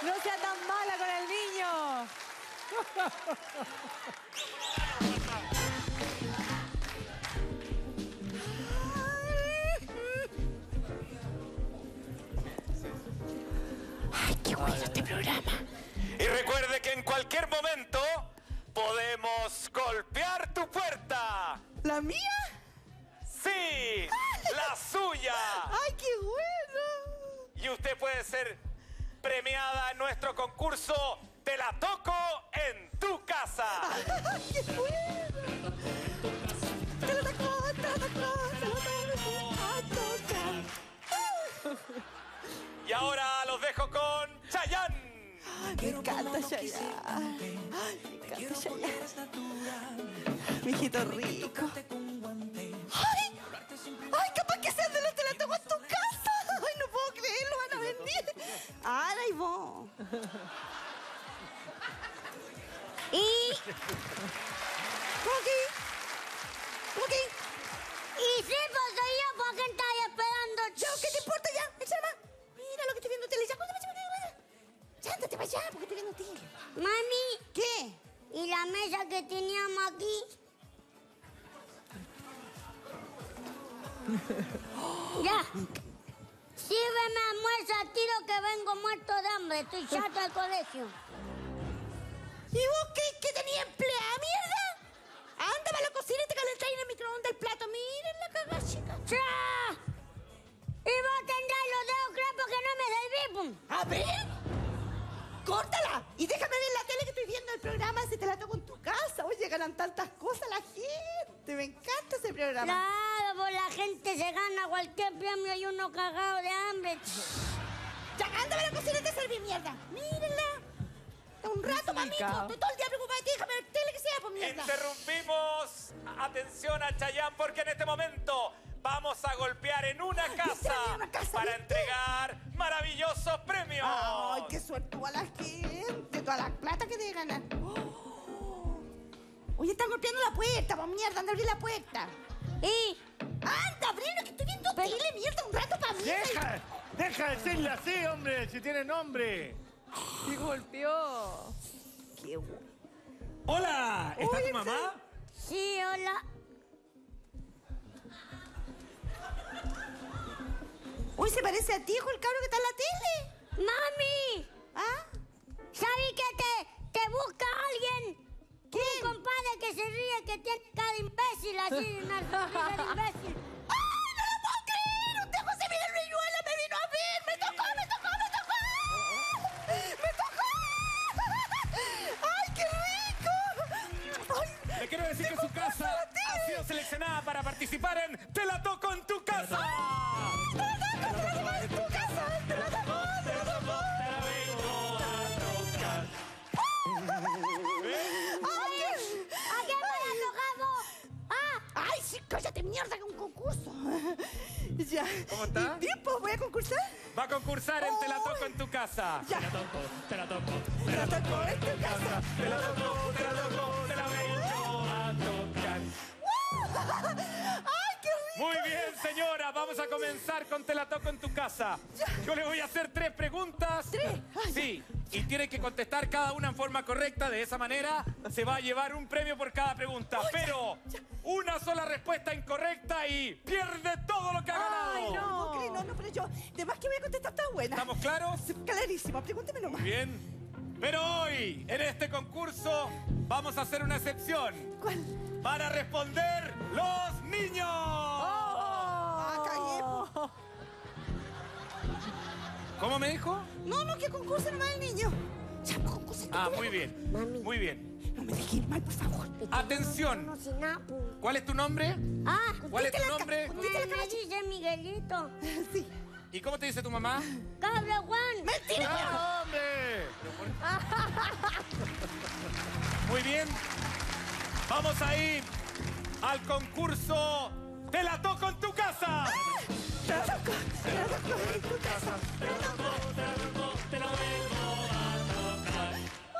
No sea tan mala con el niño. Ay, qué bueno este programa. Y recuerde que en cualquier momento podemos golpear tu puerta. ¿La mía? ¡Sí! ¡La suya! ¡Ay, qué bueno! Y usted puede ser premiada en nuestro concurso Te la toco en tu casa. ¡Ay, qué bueno! Te la tocó, te la tocó, te la tocó. Y ahora los dejo con Chayanne. Me encanta Chayanne. Me encanta Chayanne. Mijito rico. ¡Ay! ¡Ay, capaz que sea de los te la toco en tu casa! ¡Ay, no puedo creerlo! ¡Van a vender! ¡Ahora y vos! Y ¿Cómo que? sí, pues soy yo, ¿por qué estáis esperando? Ya, ¿qué te importa ya? Échale más. Mira lo que estoy viendo tele. Ya, ya, ándate para allá, porque estoy viendo tele. Mami, ¿Qué? ¿y la mesa que teníamos aquí? Ya. Sírveme almuerzo al tiro que vengo muerto de hambre. Estoy chato del colegio. ¿Y vos qué tenías empleada, mierda? Anda para la cocina y te calentáis en el microondas el plato. Miren la cagada, chica. ¡Cha! Y vos tendrás los dedos crepos que no me serví, pum. A ver. Córtala y déjame ver la tele que estoy viendo el programa. Si te la toco en tu casa. Oye, ganan tantas cosas la gente. Me encanta ese programa. Claro, pues la gente se gana cualquier premio y uno cagado de hambre. Ya, anda para la cocina y te serví mierda. Mírenla. Un rato, mamito. Estoy todo el día preocupada de ti. Déjame ver tele que sea, pues mierda. Interrumpimos. Atención a Chayanne porque en este momento vamos a golpear en una casa, para entregar maravillosos premios. Ay, qué suerte a la gente. Toda la plata que debe ganar. Oh. Oye, están golpeando la puerta, pues mierda. Anda a abrir la puerta. Y Anda, abrirlo que estoy viendo tele, mierda. Un rato para mí. Deja de decirle así, hombre, si tiene nombre. Y golpeó. Qué bueno. Hola, ¿está Oye, tu mamá? sí, hola. Uy, se parece a ti, hijo, el cabro que está en la tele. ¡Mami! ¿Ah? ¿Sabes que te busca alguien? ¿Quién? Un compadre que se ríe, que tiene cara de imbécil, así, una sonrisa de imbécil. ¡Ay, no lo puedo creer! Usted, José Miguel Reyuela, me vino a ver. ¡Me tocó! ¡Ay, qué rico! Ay, Le quiero decir que su casa ha sido seleccionada para participar en Te la toco en tu casa. ¿A quién me la tocamos? ¡Ah! ¡Ay, sí, cállate, mierda, que un concurso! Ya. ¿Cómo está? Bien, pues, ¿voy a concursar? Va a concursar en Te la toco en tu casa. Ya. Te la toco, te la toco. Te la toco en tu casa. Te la toco, te la toco, te la vengo a tocar. ¡Ay, qué rico! Muy bien, señora. Vamos a comenzar con Te la toco en tu casa. Yo le voy a hacer 3 preguntas. ¿3? Ay, Sí. Y tiene que contestar cada una en forma correcta. De esa manera se va a llevar un premio por cada pregunta. Pero una sola respuesta incorrecta y pierde todo lo que ha ganado. Ay, no, pero yo, de más que voy a contestar, está buena. ¿Estamos claros? Sí, clarísimo, pregúnteme nomás. Bien. Pero hoy, en este concurso, vamos a hacer una excepción. ¿Cuál? Para responder los niños. Ah, cagué. ¿Cómo me dijo? No, que concurse nomás el niño. Ya, pues, concurse. Ah, muy bien. Muy bien. No me dejes ir mal, por favor. Atención. No sé nada, pum. ¿Cuál es tu nombre? Ah, ¿Cuál es tu nombre? me dice Miguelito. Sí. ¿Y cómo te dice tu mamá? ¡Cabra Juan! ¡Mentira! ¡Ah, hombre! Muy bien. Vamos a ir al concurso Te la toco en tu casa. Te la toco en tu casa. Te la toco, te la vengo a tocar.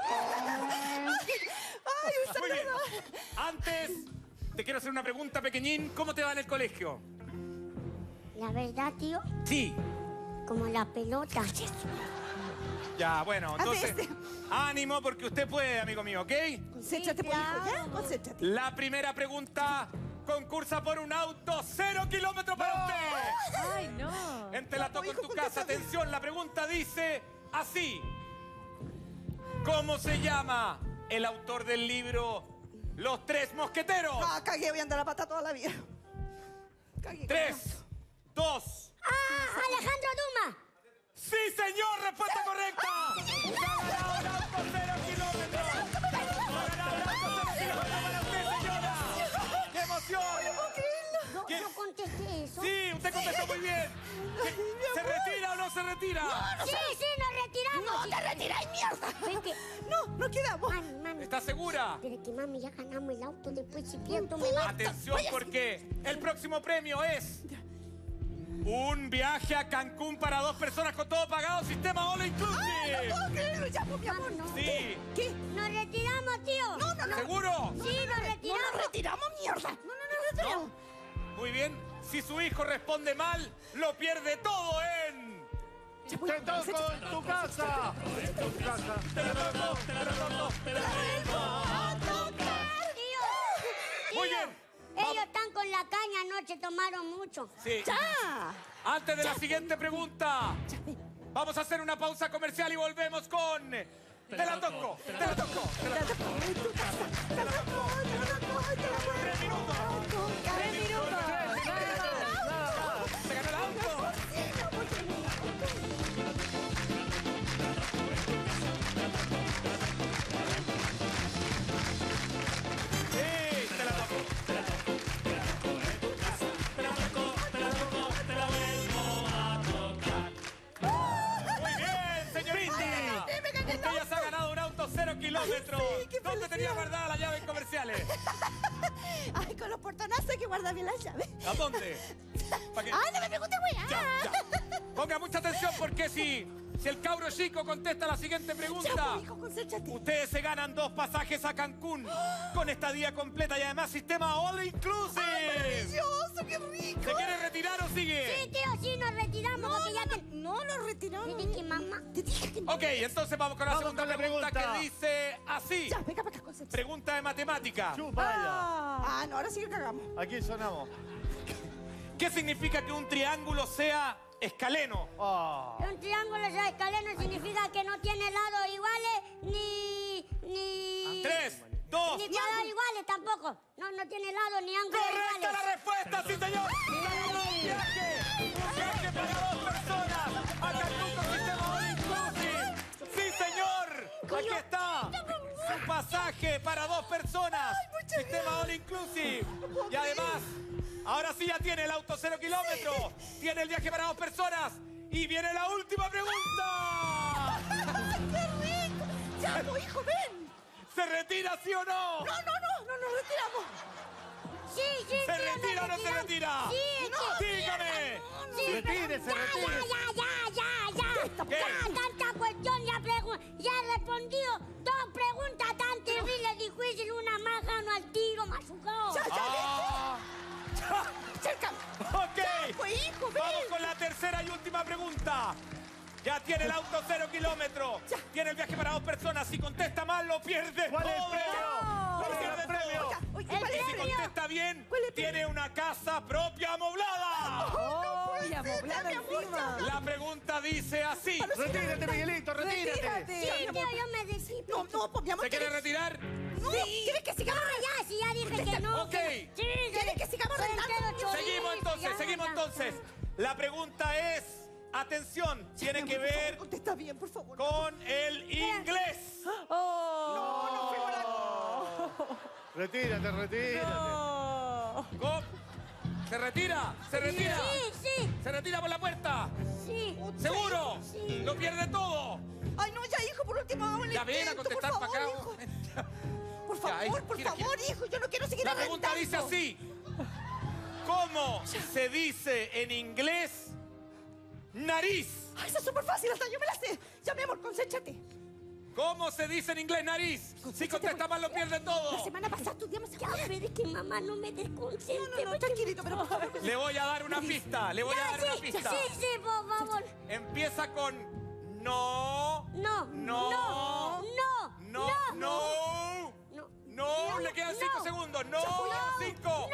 Ay, un Muy bien. saludo. Antes, te quiero hacer una pregunta, pequeñín. ¿Cómo te va en el colegio? La verdad, tío, Sí. como la pelota. Ya, bueno, A entonces, veces. ánimo porque usted puede, amigo mío, ¿ok? Concéntrate, pues, hijo, ¿ya? Concéntrate. La primera pregunta concursa por un auto 0 kilómetros para usted. Ay, no. En Te la toco en hijo, tu casa. contéstame. Atención, la pregunta dice así. ¿Cómo se llama el autor del libro Los Tres Mosqueteros? Ah, cagué, voy a andar a pata toda la vida. Cagué. 3, 2. Alejandro Dumas. ¡Sí, señor! ¡Respuesta correcta! ¡Se ha ganado un auto 0 kilómetros! ¡Se ha ganado un auto 0 kilómetros para usted, señora! ¡Qué emoción! Yo, ¿Qué? yo contesté eso. Sí, usted contestó muy bien. ¿Se retira o no se retira? Sí, nos retiramos. ¡No te retiráis, mierda! Ven que... No, nos quedamos. Mami. ¿Está segura? Pero que mami, ya ganamos el auto, después si pierdo me va. Atención porque el próximo premio es un viaje a Cancún para 2 personas con todo pagado, sistema All ¡Ay, no Inclusive. puedo creerlo! ¡Ya, pues, mi amor! Vamos. Sí. ¿Qué? Nos retiramos, tío. No. ¿Seguro? Sí, nos ¿No retiramos. nos retiramos, mierda? No nos retiramos. Muy bien. Si su hijo responde mal, lo pierde todo en... ¡Te toco en tu casa! En tu casa. Te lo toco, te lo toco, te lo toco. Tío. Muy bien. Ellos están con la caña anoche, tomaron mucho. Sí. ¡Ya! Antes de la siguiente pregunta, vamos a hacer una pausa comercial y volvemos con... Te la toco, te la toco, te la toco. 3 minutos. 3 minutos. ¿Se ganó el auto? Sí, te la toco. Te la toco, te la toco, te la vuelvo a tocar. Muy bien, señorita. Usted ya se ha ganado un auto 0 kilómetros. Ay, sí, qué ¿Dónde tenía felicidad. guardada la llave en comerciales? Ay, con los portonazos hay que guardar bien las llaves. ¿A dónde? ¿Pa' qué? ¡Ay, no me preguntes, güey! Ya, ya. Ponga mucha atención porque si el cabro chico contesta la siguiente Ya, pregunta, pues, hijo, concéntrate. ustedes se ganan 2 pasajes a Cancún con estadía completa y además sistema All Inclusive. ¡Maravilloso, qué rico! ¿Se quiere retirar o sigue? Sí, tío, sí, nos retiramos. porque ya que... No, lo retiramos. Dile que mamá. Te dije que no. Ok, entonces vamos con la Vamos segunda con la pregunta pregunta. que dice así. Ya, venga para acá, concéntrate. Pregunta de matemática. ¡Chupaya! Ah, no, ahora sí que cagamos. Aquí sonamos. ¿Qué significa que un triángulo sea escaleno? Ah. Un triángulo de escaleno significa que no tiene lados iguales ni... 3, 2. Ni cuadrados iguales tampoco. No tiene lados ni ángulos ¡Correcta iguales. la respuesta, sí señor! ¡Un viaje para 2 personas! ¡A Cancún con sistema All Inclusive! ¡Sí señor! ¡Aquí está! Su pasaje para 2 personas. Sistema All Inclusive. Y además, ahora sí ya tiene el auto 0 kilómetros. Tiene el viaje para 2 personas. Y viene la última pregunta. ¡Qué rico! Ya, pues, hijo, ven. ¿Se retira sí o no? No nos retiramos. Sí, sí, ¿Se sí, retira o no nos se retira? Sí, es que... Dígame. Sí, Retírese, pero- retírese. Ya. ¿Qué? Ya, tanta cuestión, ya he respondido 2 preguntas tan terribles, difíciles, una más gano al tiro, machucado. Ah, Cerca. ok. Pues, hijo, ven. Vamos con la tercera y última pregunta. Ya tiene el auto 0 kilómetros. Tiene el viaje para 2 personas. Si contesta mal, lo pierde ¿Cuál es el todo. premio? Lo ¿Cuál es pierde el premio? todo. Oye, El ¿cuál es Y si premio? contesta bien, ¿Cuál es el tiene una casa propia amoblada. ¡Oh, y amoblada encima! La pregunta dice así. Retírate, Miguelito, retírate. Sí, tío, yo me decido. No, pues, mi amor. ¿Se quiere retirar? No, ¿quieres que sigamos? Ya, si ya dije que no. Ok. Sí, ¿Quieres que sigamos soy retando? entero chorizo, Seguimos entonces, ya, seguimos ya. entonces. La pregunta es, atención, tiene que ver Contesta bien, por favor. con el inglés. Retírate, retírate. ¿Cómo? ¿Se retira? ¿Se retira? Sí, ¿Se retira por la puerta? sí. ¿Seguro? Sí. Lo pierde todo. Ay, no, ya, hijo, por último, hagamos el Ya viene a intento, contestar por para favor, acá. hijo. Por Ya, ahí, favor, por gira, favor, hijo, yo no quiero seguir La pregunta dice arrendando. así. ¿Cómo se dice en inglés nariz? Ay, eso es súper fácil, hasta yo me la sé. Ya, mi amor, concéntrate. ¿Cómo se dice en inglés nariz? Si contesta mal, lo pierde La todo. semana pasada estudiamos esa Ya, pero es que mamá no me desconcentre. No, tranquilito, pero por favor. Le voy a dar una pista. Le voy a dar una pista. Sí, por favor. Empieza con no. No. No, 5,